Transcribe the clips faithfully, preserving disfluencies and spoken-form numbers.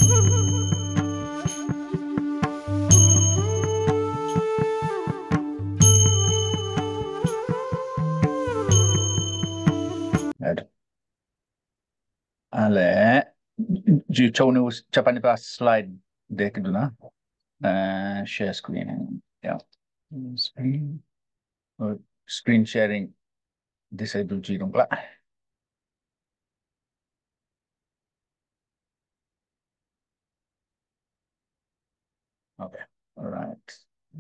Ale, de ciągnął Japan pas slide deck duna. Uh, share screen. Yeah. Screen. Uh, screen sharing disabled ji dong la. Okay. All right.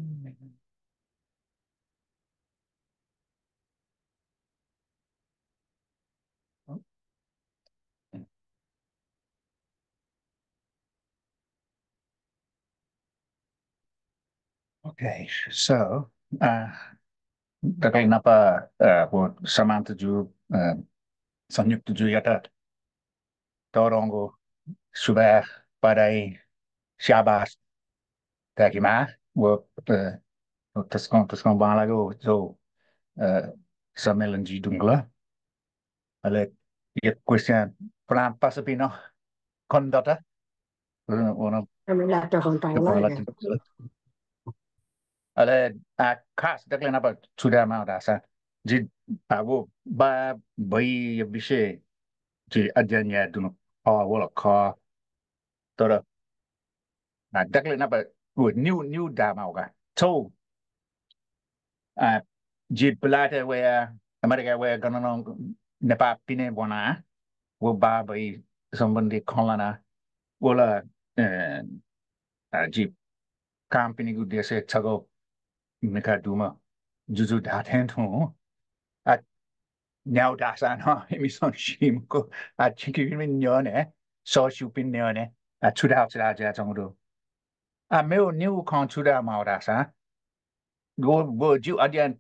Okay. So, uh, Dakle napa uh, wo Samantha ju uh, Sanyukta ju yata Torongo Subah Padai Shabas Takima wo uh, Taskon Taskon Balago so uh, Samelan ji dungla. Ale yet question plan pasapino kondata una Camilla con kepala ale a khas dakle napa sudah mau dasa ji awo ba bai bishe ji adanya dunu awa wala ka tora na dakle napa wo new new da mau ka so a ji pelate we America we ganano nepa pine bona wo ba bai somebody kolana wala eh ji company gu dese chago meka duma juju da ten to a now dasa no emission shim ko a chiki min nyone so shupin nyone a chuda chuda ja 정도 a meu new con chuda ma dasa go go ju adian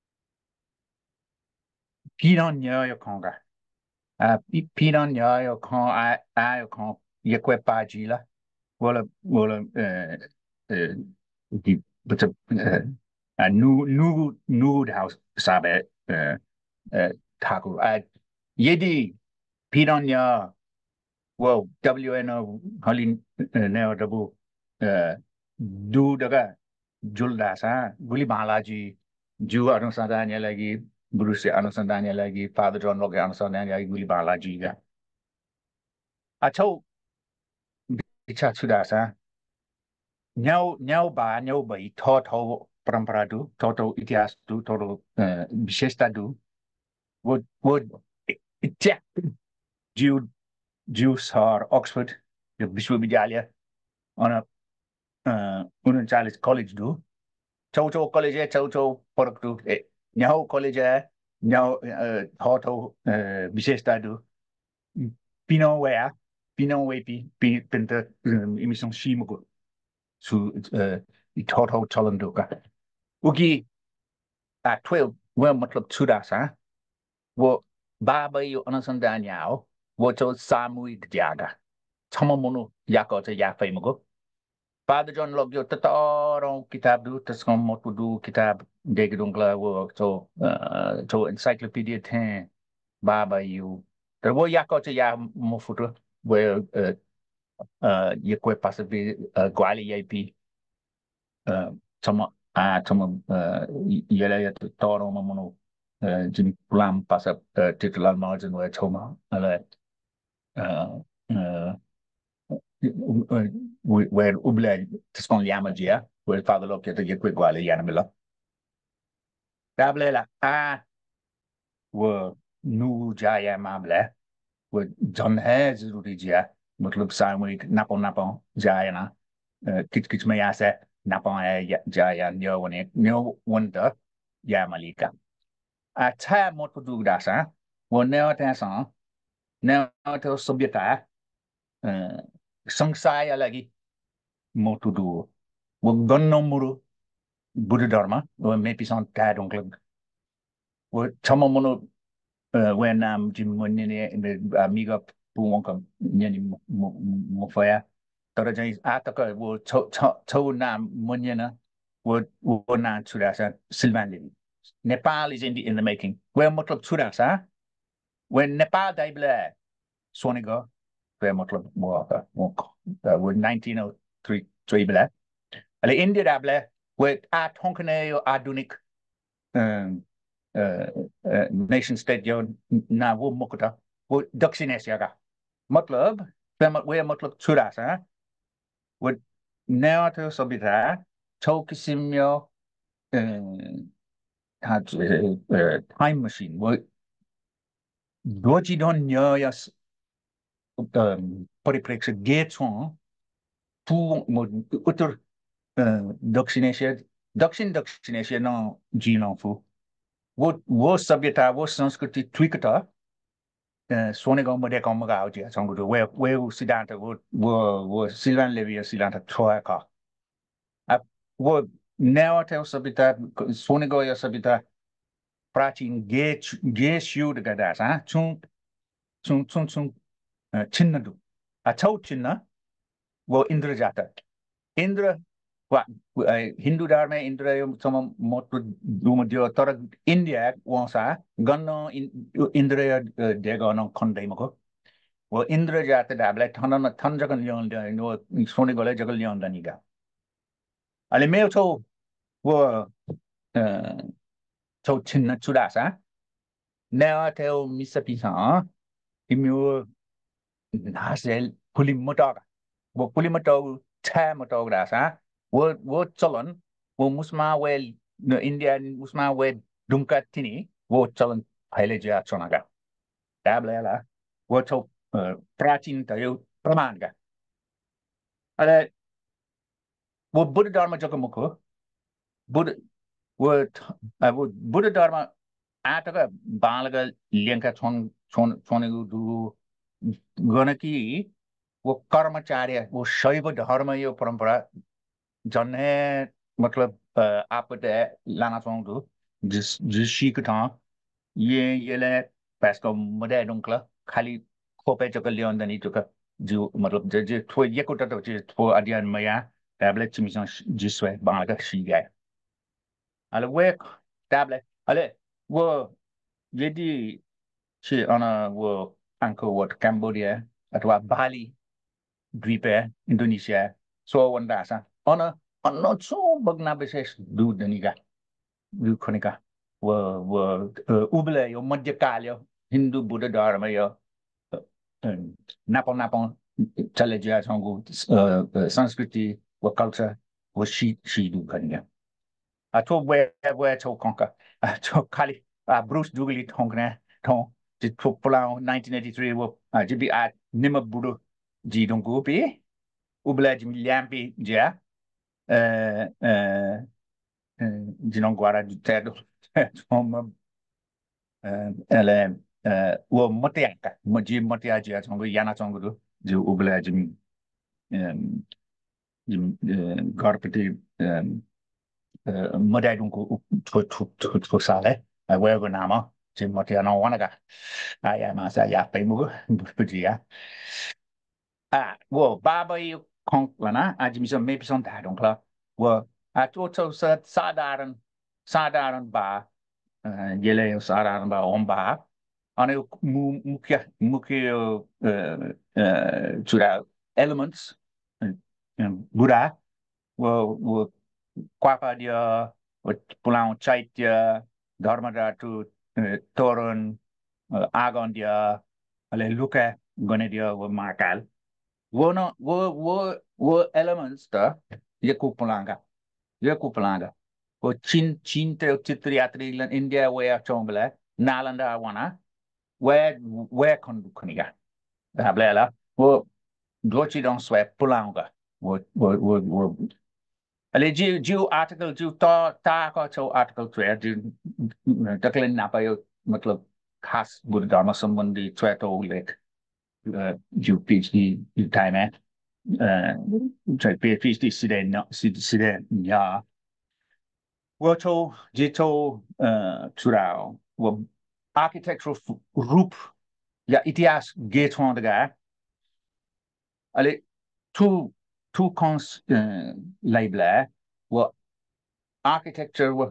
pinon nyo yo konga a pinon nyo yo con a a yo con ye kwe pa ji la wala wala eh eh di but a new new new house sabe eh eh taco a yedi piranha well W N O halin neo dabu eh du daga julda sa guli balaji ju अनुसंधान lagi Bruce अनुसंधान lagi Father John Locke अनुसंधान lagi guli balaji ga achau bicha sudah sa nyau nyau ba nyau bai tho tho परंपरा du tho tho इतिहास du tho tho विशेषता du would would check Jew Jews or Oxford the विश्वविद्यालय on a uh, उनचालीस college do chau chau college है chau chau परक do न्याउ college है न्याउ tho tho विशेषता do pino wea pino we pi pi pinta emission shimugo su i tho tho chalando ka ugi a twelve well matlab chuda sa wo BahaBahi अनुसंधान याओ वो जो सामूहिक जागा छममनु याको चाहिँ याफै मगो Father John Locke yo tatarong kitab du tas kom mot du kitab deg dongla wo so so encyclopedia ten BahaBahi you ter wo yako चाहिँ ya mo futu wo ye kwe pasabi gwali yapi chama a chama yela ya tatarong mamono jin pulam pasap titular margin wo choma ala where ubla tiscon yamagia where father look at the quick while yanamilla tablela a wo nu jaya mamla wo john has rudia मतलब सामूहिक नापो नापो जायना किच किच में यहाँ से नापो है जाया न्यो वने न्यो वंदर या मलिका अच्छा मोट पुदु दासा वो न्यो tensa न्यो तो सभ्यता संसाय lagi motudu wo gonnomuru Buddha Dharma wo mepisan ta donc wo chamamono when am jim monene amiga puonka nyani mo faya tara jai ataka wo cho nam monena wo wo na churasa silvanli Nepal is in the in the making where motlab churasa when Nepal daibla soniga वे मतलब वो वो वो nineteen O three three बले अले India डाबले way आ ठोंकने यो आधुनिक नेशन स्टेट जो ना वो मुकता वो दक्षिण एशिया का मतलब वे मतलब छुरा सा वो नया थे सभ्यता छौ किस्म यो टाइम मशीन वो दोची don nya ya परिप्रेक्ष्य गे छौँ पू उत्तर दक्षिण एशिया दक्षिण दक्षिण एशिया न जीना फू वो वो सभ्यता वो संस्कृति ट्विकता सोने गांव मध्य गांव में गाँव जी संग तो वे वे सिद्धांत वो वो वो सिल्वान लेवी सिद्धांत थोड़ा का अब वो नया थे सभ्यता सोने गांव या सभ्यता प्राचीन गे गे शुद्ध का दास हाँ chung chung chung chung चिन्ह दु अच्छा चिन्ह वो इंद्र जाता इंद्र वा हिन्दू धर्म इंद्र सम मोटो दुमदियो तर इंडिया वसा गन्न इंद्र देगन खन्दैमको वो इंद्र जात दाबले थन थन जगन लियोन नो सोने गले जगल लियोन दनिगा अले मेउ छौ वो छौ छिन्न चुडासा नेवा theo मिसपिसा तिम्रो नासेल पुलि मोटगा वो पुलि मोटो छा मोटो ग्रासा वो वो चलन वो मुस्मा वेल न इंडिया मुस्मा वे दुमका तिनी वो चलन फैले जा चोनागा डाबले ला वो छौ प्राचीन त यो प्रमाण का अरे वो बुद्ध धर्म जको मुखो बुद्ध वो वो बुद्ध धर्म आटका बालगा लियंका छोन छोन छोनेगु दु गणकी वो कर्मचार्य वो शैव धर्म यो परंपरा जन्ने मतलब आप लाना चाहूँ जिस जिस शीख था ये ये ले पैस को मदे डुंकला खाली खोपे चुका लियोन दनी चुका जो मतलब जे जे थो ये को तो जे थो अदियान मया टैबलेट चिमिसन जिसवे बांगा का शी गया अले वे टैबलेट अले वो यदि शी अना वो अंको वो कैम्बोडिया अथवा बाली द्वीपे इंडोनेशिया सो वंदा सा अना अन्न सो बगना विशेष दूध दनिगा दूध खनिका वो वो उबले यो मध्यकाल यो हिंदू बुद्ध धर्म यो नापा नापा चले जा संगु संस्कृति वो कल्चर वो शी शी दूध खनिगा आ तो वे वे तो konka आ तो खाली आ ब्रूस जुगली ठोंकने ठों जी तो पुलाव nineteen eighty-three वो आ जी भी आ निम बुडो जी डोंगु पे उबला जी ल्याम्पी जा अ अ जिनों ग्वारा जुटेdo tom ele वो मते का मजी मते आ जी संगु याना संगु दो जो उबला जी जी गरपति modai dunku tu tu tu tu sale ai we go nama je mo tia no wana ga ai ai ma sa ya pe mu bu ji ya à wo ba ba yu kong lana a ji mi so me pi son da dong kla wo a to to sa sa daran sa daran ba yele sa daran ba on ba ane mu mu kya mu kya chura elements Buddha wo wo kwapa dia pulang chaitya dharma ratu toron agon dia ale luka gone dia wo makal wo no wo wo wo elements ta ye ku pulanga ye ku pulanga wo chin chin te chitri atri lan india we a chombla nalanda wana we we kon kuniga hablela wo dochi don swe pulanga wo wo wo wo Allez, j'ai j'ai article जो ता ता का जो article तो है जो तकलीफ ना पायो मतलब खास बुद्ध धर्म संबंधी तो तो लेख जो PhD टाइम है जो PhD सीधे न सीधे या वो तो जे तो चुराओ वो architectural रूप या इतिहास गेट होने लगा allez tout tout cons label वो architecture वो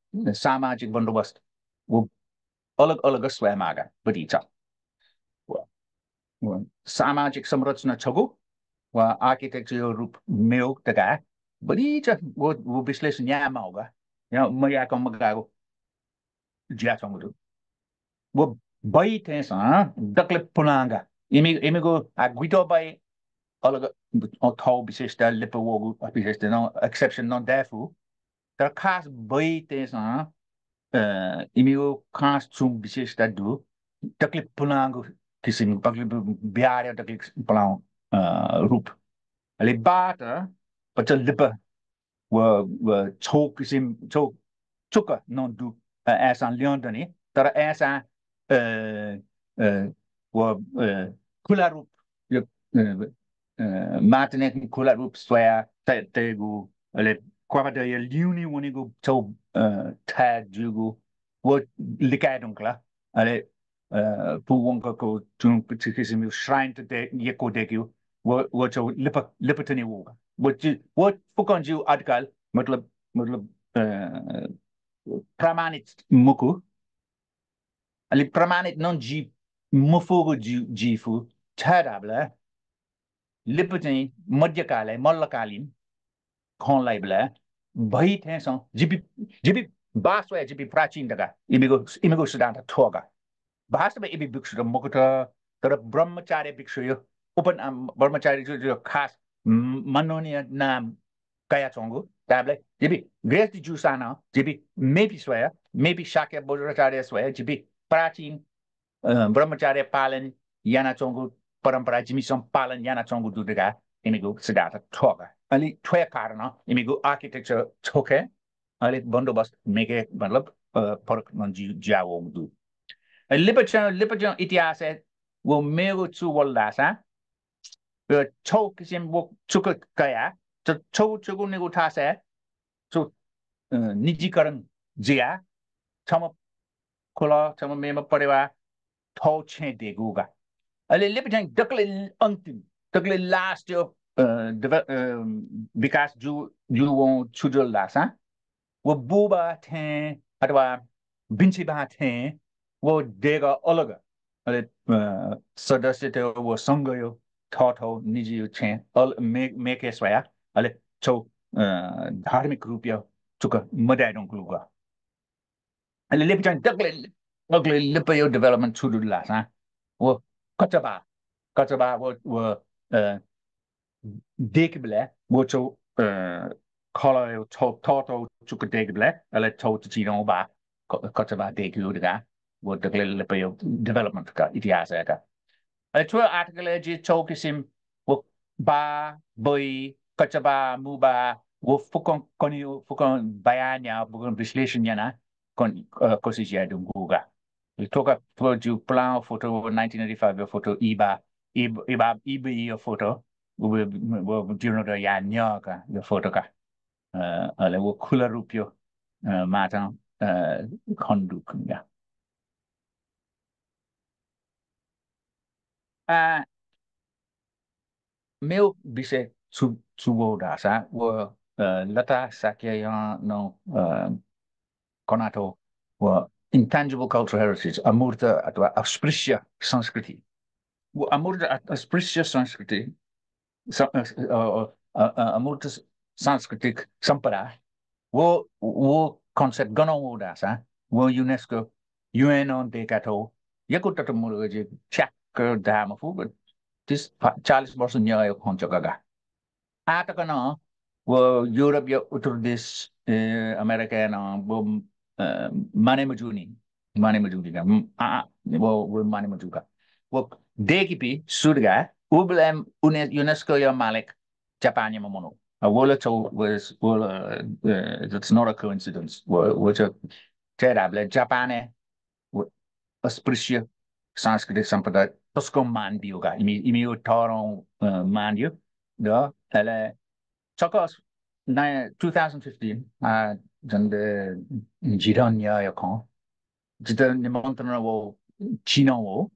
सामाजिक बंदोबस्त वो अलग अलग स्वयं आगा बगीचा वो सामाजिक संरचना छगु व आर्किटेक्चर रूप में तका बड़ी च वो वो विश्लेषण यहाँ में होगा यहाँ मैं यहाँ कम गागो जिया चंगु वो बाई थे सा दकले पुनांगा इमी इमी को आगुइतो बाई अलग थाउ विशेषता लिप वो विशेषता न एक्सेप्शन न देफु तर खास बाई थे सा इमी को खास चुम विशेषता दु दकले पुनांगो किसिम दकले बिहार दकले पुनांग रूप ali bata pachal lipa wa wa chok kisim chok chuka non du asan leon dani tara asa wa kula rup yo matine kula rup swaya te tegu ale kwa da ye liuni woni go to tag jugu wo likai donkla ale pu wonka ko tung kisim shrine te ye ko dekyu वो वो जो lip लिपट नहीं होगा वो जी वो फुकन जी आजकल मतलब मतलब प्रमाणित मुकु अली प्रमाणित नॉन जी मुफुगु जी जीफु छाड़ाबला लिपट नहीं मध्यकाल है मल्लकालीन कौन लाइबला भाई थे सं जीपी जीपी बास वे जीपी प्राचीन दगा इमिगो इमिगो सुदान थोगा भाषा में इबी भिक्षु मुकुट तर ब्रह्मचार्य भिक्षु यो ओपन ब्रह्मचार्य जो जो खास मनोनीय नाम kaya chongu table jibi great jusana jibi maybe swaya maybe shakya bodhacharya swaya jibi prachin brahmacharya palan yana chongu parampara jimi som palan yana chongu dudaga imigo siddhartha thoga ali thoya karana imigo architecture thoke ali bandobast meke matlab parak man ji jawo du लिपचन लिपचन इतिहास है वो मेरे चु वल्ला सा छौ किसिम वो चुक कया तो छौ चुकु ने उठा से चु निजीकरण जिया छम खोला छम मेम परेवा थौ छे देगुगा अले लिपचन डकले अंतिम डकले लास्ट यो विकास जु जु वो छुजल लासा वो बुबा थे अथवा बिन्सीबा थे वो देगा अलग अरे सदस्य थे वो संघ यो थॉट हो निजी यो छे अल मे मेके स्वया अले छौ धार्मिक रूप यो चुका मदाय डोंग लुगा अले लेप चान तकले अगले लेप यो डेवलपमेंट छुडु ला सा वो कचबा कचबा वो वो देख बले वो छौ खला यो छौ थॉट हो चुका देख बले अले छौ चिनो बा कचबा देख लुगा वो तकले लेप यो डेवलपमेंट का इतिहास है का Chua article ji chou kisim wo ba boy kachaba muba wo fukon koni fukon bayanya bukan vislation yana kon kosis ya dunguga. Toka for ju plan photo nineteen eighty-five photo iba iba iba iba yo photo wo wo juno da ya nyoka yo photo ka. Ale wo kula rupyo mata kondu kunya. Ah meu bisa su suwo dasa wo lata sakya ya no konato wo intangible cultural heritage amurta atwa अस्पृश्य संस्कृति वो अमूर्त अस्पृश्य संस्कृति अमूर्त सांस्कृतिक संपदा वो वो कॉन्सेप्ट गनो वो दासा वो यूनेस्को यूएन on देखातो यको तत मुरग जे चक दाम फु तीस चालीस वर्ष न्याय खोंचगा आता का ना वो यूरोप या उत्तर देश अमेरिका ना वो माने मजूनी माने मजूनी का आ वो वो माने मजू का वो देखी भी सुरगा वो बले उन्हें यूनेस्को या मालिक जापान या ममोनो वो ले तो was वो it's not a coincidence वो वो जो तेरा बले जापान है वो अस्पृश्य सांस्कृतिक संपदा उसको मान भी होगा इमी इमी उठारों मान दियो दो अले Chakos na twenty fifteen a jande jiran ya ya kan jita ni montana wo China wo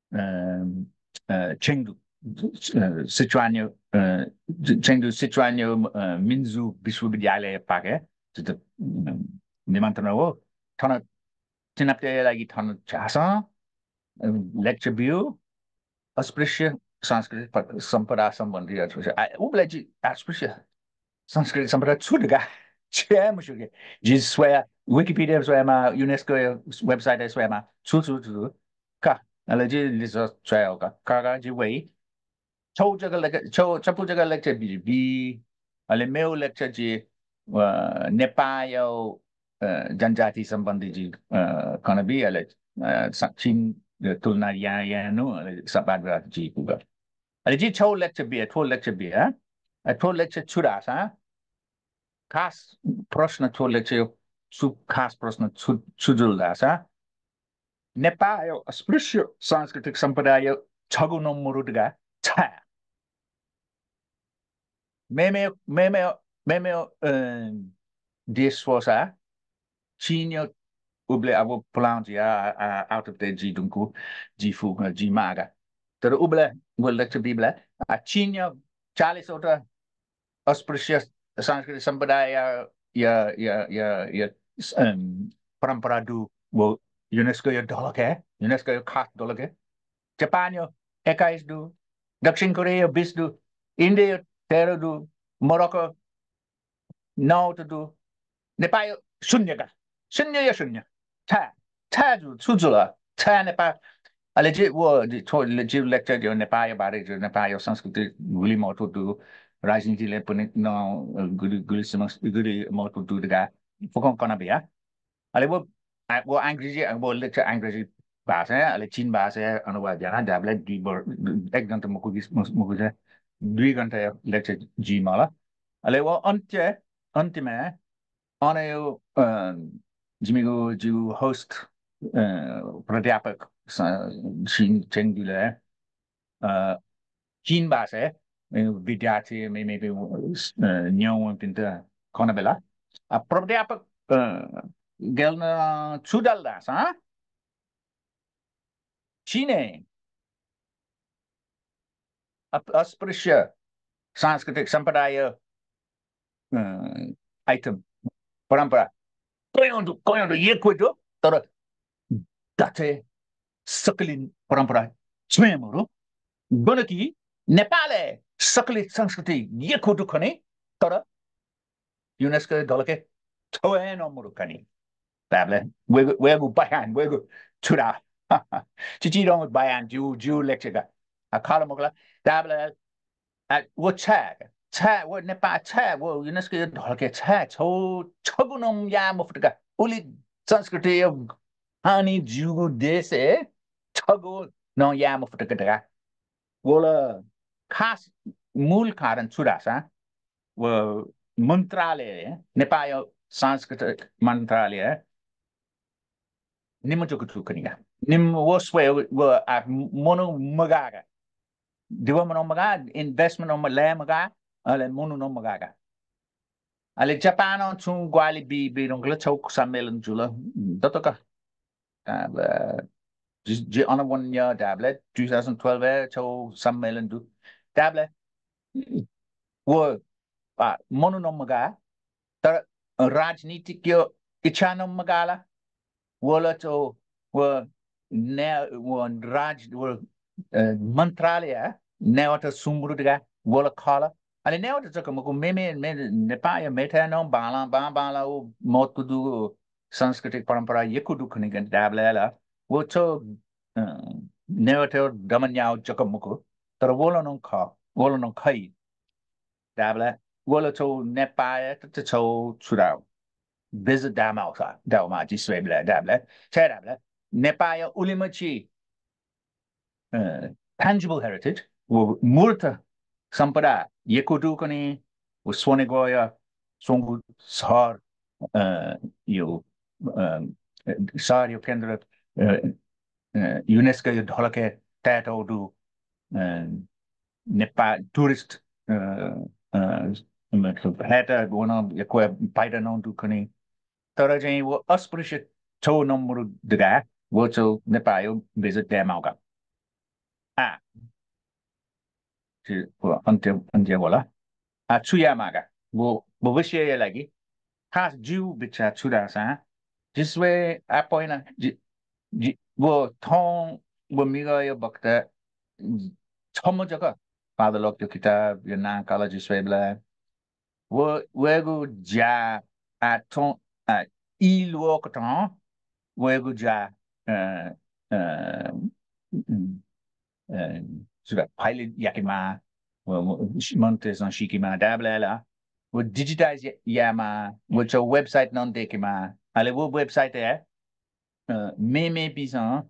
Chengdu Sichuan yo Chengdu Sichuan yo Minzu विश्वविद्यालय पाके jita ni montana wo thana tinapte lagi thana chasa lecture view अस्पृश्य सांस्कृतिक संपदा संबंधी अस्पृश्य उसलाई चाहिँ अस्पृश्य संस्कृति संपदा छुटगा छ्या मुसुके जी स्वया विकिपीडिया स्वयामा युनेस्को वेबसाइट स्वयामा छु छु छु का ala ji li so chwa ka ka ka ji wei chou zhe ge le chou chou bu zhe ge le zhe bi bi ale meu le zhe ji Nepal यो जनजाति सम्बन्धी जी कन भी ale chin तुलना या या नु sabat ba ji ku ga ale ji chou le zhe bi to le zhe bi ha to le zhe chu da sa खास प्रश्न छोले चाहिँ सु खास प्रश्न छु छुजुल्दा सा नेपाल अस्पृश्य सांस्कृतिक सम्प्रदाय छगु नमुरुडगा छा मेमे मेमे मेमे देशवसा चिन्यो उब्ले अब प्लान्ट या आउट अफ द जी दुंकु जी फु जी मागा तर उब्ले बोल्दा चाहिँ बिब्ला आ चिन्यो चालीस वटा अस्पृश्य सांस्कृतिक संप्रदाय या या या या या परंपरा दु वो यूनेस्को यो ढलक है यूनेस्को यो खास ढलक है जापान यो इक्कीस दु दक्षिण कोरिया बीस दु इंडिया तेरह दु मोरक्को नौ दु नेपाल यो शून्य का शून्य या शून्य था था जु सुजुला था नेपाल अहिले चाहिँ वो जो लेक्चर जो नेपाल बारे जो नेपाल संस्कृति गुली महत्व दु राजनीतिले पनि न गुली गुली गुली महत्व दु दगा फोकम कना बिया अहिले वो वो अंग्रेजी वो लेक्चर अंग्रेजी भाषा है अहिले चीन भाषा अनुवाद जाना जाबले दुई एक घन्टा मुकु मुकु चाहिँ दुई घन्टा लेक्चर जी मला अहिले वो अन्त्य अन्त्यमा अन यो जिमीको जिउ होस्ट प्राध्यापक चीन चेंगुले चीन भाषा विद्यार्थी में में न्यूह पिंता कौन बेला प्राध्यापक Gellner चुडलदास हाँ चीने अस्पृश्य सांस्कृतिक संप्रदाय आइटम परंपरा कौन तो कौन तो ये कोई तो तर दाचे सकलिन परंपरा स्वयं गणकी नेपाल सकलित संस्कृति ये खोटु खने तर यूनेस्को दलके छोए नमुरु खनि ताबले वेगु वेगु बायान वेगु छुरा चिची दong बायान जु जु लेक्चर का अखाल मोगला ताबले वो छा छा वो नेपाल छा वो यूनेस्को दलके छा छौ छगुनम या मुफटका उली संस्कृति हानि जुगु देश छगु न या मुफटका वोला खास मूल कारण छुरासा वो मंत्रालय नेपाल सांस्कृतिक मंत्रालय निम चुक चुकनिगा निम वो स्वे वो आ मोनो मगागा दिवा मोनो मगा इन्वेस्टमेंट ओम ले मगा अले मोनो नो मगागा अले जापान छु ग्वाली बी बी रंगले चौक सम्मेलन जुल दतका अब जे अनवन्य दाबले twenty twelve चौ सम्मेलन दु दाबले वो आ मोनो नो मगा तर राजनीतिक इच्छा नो मगाला वोला तो वो ने वो राज वो मंत्रालय नेवटा सुमरुदगा वोला खाला अले नेवटा जक मको मेमे मे नेपाल मेटा नो बाला बा बाला वो मोतुदु सांस्कृतिक परंपरा यकु दुखनि गन दाबला वो तो नेवटा दमन्याउ जक मको तर वोला नो खा वोला नो खै दाबला वोला तो नेपाल त छौ छुराउ visit damau sa dauma ji swebla dabla chadabla nepal ulimachi tangible heritage wo murta sampada yekudu kani wo sonegoya songu sar yo sar yo kendra unesco yo dholake tato du nepal tourist मतलब हेटा gonna यको bite नौ दु कनी तर चाहिँ वो अस्पृश्य छौ नम्बर दगा वो छौ नेपाल विजिट ड्यामाउका आ वो अन्त्य अन्त्य होला आ छुयामागा वो भविष्य लागि खास जिउ बिचा छुदासा जिसवे आपोइना जि वो थों वो मिगा यो बक्ता 처음 저거 받을록 기타 나 칼라지 스웨블라 wo wego ja aton a ilo kotan wego ja euh euh euh sudah pilot yakima wo montes on shikima dabla la wo digitize yama wo cho website non dekima ale wo website e meme pisan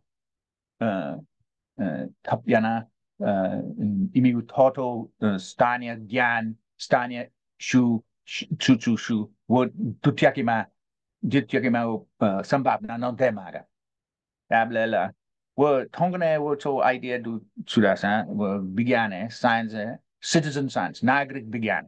Tapiana, imigu toto, stania gian, stania shu, chu chu shu, wo tutiakima, tutiakima sambab na non temaga. Tablela, wo tongane wo to idea du sudasa, wo bigane, science, citizen science, nagrik bigan.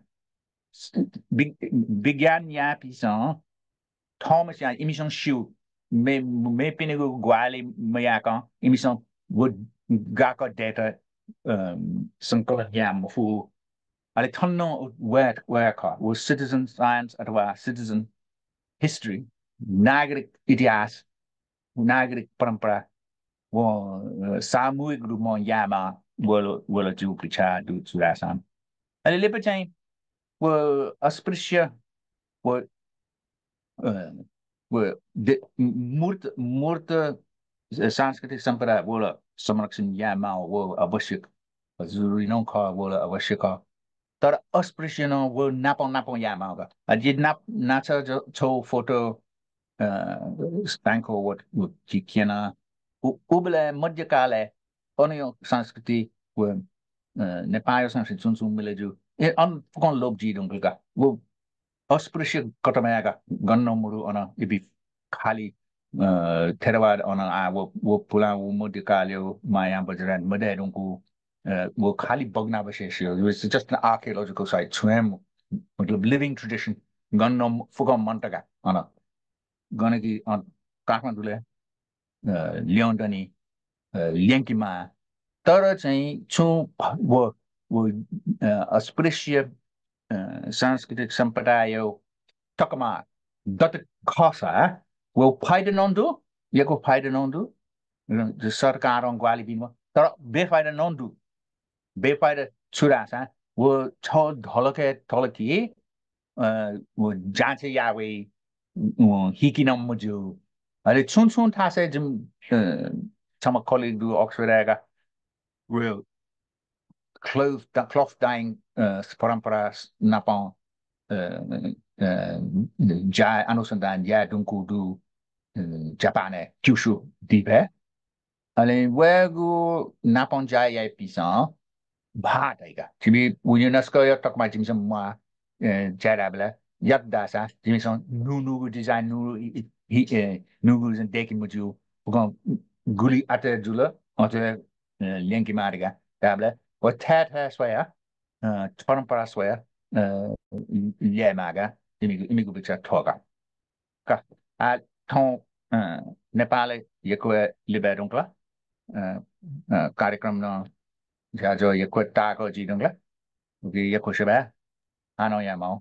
Bigan ya pisan, Thomas ya émission show me me pinigu gwali mayaka émission would gaka data um sangkala yam fu ale tonno work worker was citizen science atwa citizen history nagrik itias nagrik parampara wo samuik ru mon yama wolo wolo ju pricha du surasam ale lepachain wo asprisya wo व de मूर्त मूर्त सांस्कृतिक संपदा बोला संरक्षण या मा वो आवश्यक जरूरी न खा बोला आवश्यक तर अस्पृश्य न वो नापौ नापौ या मा ga अझै नाप नाच छौ फोटो स्टैंको वो वो चिकिना उबले मध्यकाले अन्य संस्कृति वो नेपाली संस्कृति सुन सुन मिले जो ए अन कौन लोग जी डोंगल का वो अस्पृश्य कटमायाका गन्नमुरु अन इबि खाली थेरवाद अन आ वो वो पुला वो मोदिकाल्यो माया बजरन मदेरुंकु वो खाली बग्ना बशेश्यो it's just an archaeological site स्वयं मतलब लिविंग ट्रेडिसन गन्नम फुकम मन्तका अन गनकी अन काठमाडौँले ल्याउन्टनी ल्याङ्कीमा तर चाहिँ छु वो वो अस्पृश्य सांस्कृतिक सम्प्रदाय टकमा dat kasa wo paide non do ye ko paide non do de sarkar on gwali bin तर बेफाइदा non do बेफाइदा छुरा सा वो छ ढलके ढलकी वो जाचे यावे वो हिकिन मुजु अरे छुन छुन थासे जुम छम कलिग दु Oxford real cloth cloth dyeing परंपरा नापा ja अनुसंधान या दुंकु दु Japan kyushu dibe ale wegu napon ja ya pisan bha daiga tibi UNESCO ya tok ma jimsam ma jarabla yak dasa jimson nu nu design nu hi nu gu zan dekin muju bukan guli ate jula ate lenki mariga tabla wa tat ha swaya parampara swaya ya maga imigu imigu bicha toga ka a thon Nepal यको लिबे डोंगला कार्यक्रम न जाजो यको ताको जी डोंगला कि यको शबा आनो यामाओ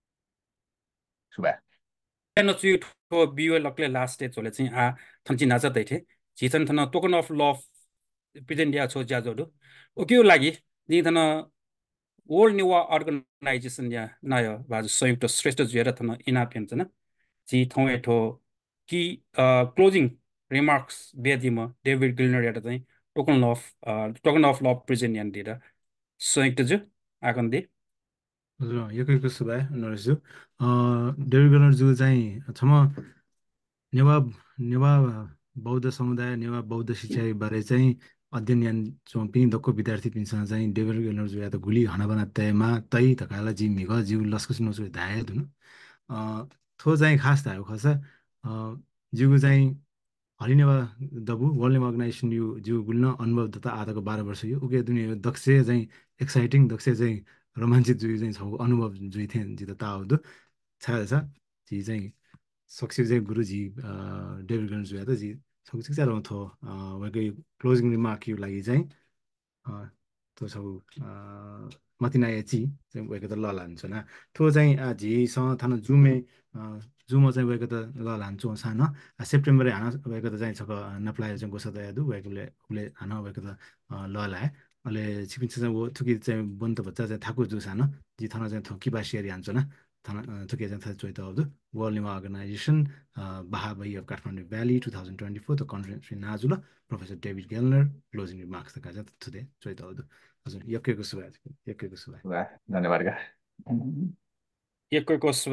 सुबा no chu to biwe lokle last stage chole chin a thanchi na cha dai the ji chan thana token of law present ya cho ja jo do okyo lagi ji thana world Newah organization ya na yo ba soim to stress to jera thana ina pem chana ji thong to ki closing remarks bedima David Gellner ya ta token of token of law present yan dira soim to ju akan de हजुर यो के कसो भए नरेशजू David glare जू चाहिँ छम नेवा नेवा बौद्ध समुदाय नेवा बौद्ध शिक्षा बारे चाहिँ अध्ययन यान चो पिन दक्को विद्यार्थी पिनसँग चाहिँ डेभिड गलर जू या त गुली हना बना तयमा तै तकाला जी मिग जीव लस्कस नसु धाए दुन थो चाहिँ खास थायो खस जीवको चाहिँ हरिनेवा दबु वर्ल्ड नेवा अर्गनाइजेसन यो जीव गुल्न अनुभव दता आधाको बाह्र वर्ष यो उके दुनिया दक्ष चाहिँ एक्साइटिङ दक्ष चाहिँ रोमाञ्चित जुई चाहिँ छ अनुभव जुई थिए जित ताउदो छ छ जी चाहिँ सक्सेस चाहिँ गुरुजी डेभिड गन्स जुया त जी सक्सेस चाहिँ थो वकै क्लोजिङ रिमार्क यो लागि चाहिँ तो छ मतिनाया ची चाहिँ वकै त ल लान्छ न थो चाहिँ जी सँग थाना जुमे जुम चाहिँ वकै त ल लान्छु सान सेप्टेम्बर हाना वकै त चाहिँ छ नप्लाय चाहिँ गोसा दया दु वकैले उले हाना वकै त ल लाए ale chipin chasa wo tuki zay bonta bata zay thaku zu sana ji thana zay thon kiba share yan zona thana tuki zay thada choita awdu World Newah Organization uh, BahaBahi of Kathmandu Valley twenty twenty-four the conference in Nazula Professor David Gellner closing remarks the kaza today choita awdu हजुर यक्केको सुभाइ यक्केको सुभाइ धन्यवाद एकैको